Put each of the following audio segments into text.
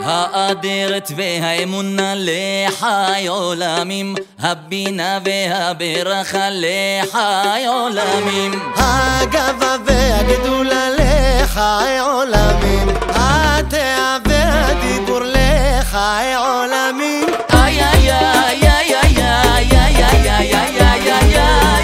האדרת והאמונה לחי עולמים, הבינה והברכה לחי עולמים, הגאווה והגדולה לחי עולמים, התאה והדיבור לחי עולמים. איי איי איי איי איי איי איי איי איי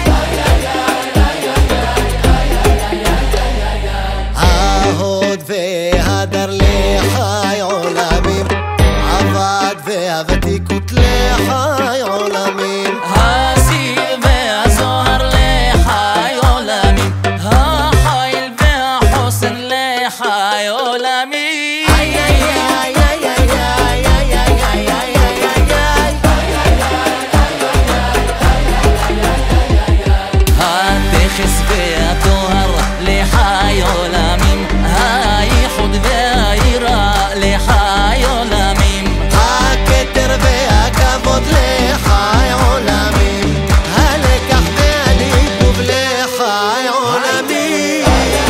ההוד והדר לחי עולמים, עבד והוותיקות לחי עולמים, הסיר והזוהר לחי עולמים, החיל והחוסן לחי עולמים. התכס והטוהר לחי עולמים, הייחוד והיראה לחי עולמים, הכתר והכבוד לחי עולמים, הלקח והליטוב לחי עולמים.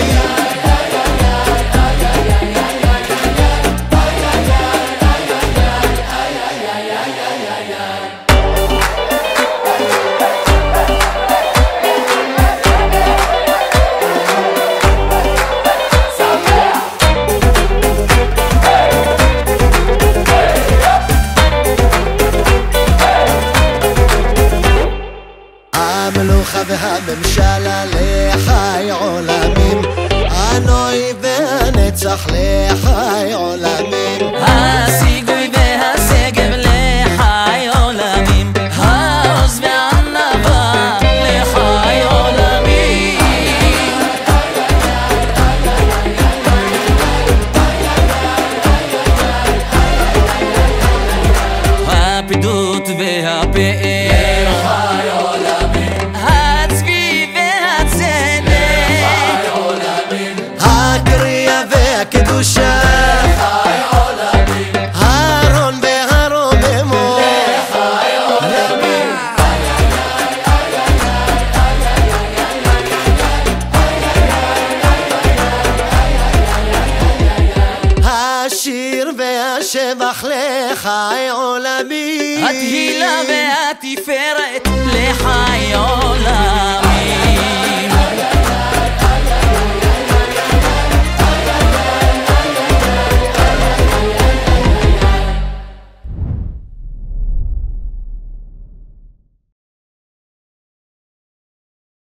המלוכה והממשלה לחי עולמים, הנוי והנצח לחי עולמים, הסיגוי והשגב לחי עולמים, העוז והענווה לחי עולמים, הפדות והפאר לחי עולמים, הצבי והצדק לחי עולמים, הקריאה והקדושה לחי עולמים, הרון והרוממות לחי עולמים, השיר והשבח לחי עולמים, התהילה והתפארת לחי עולם.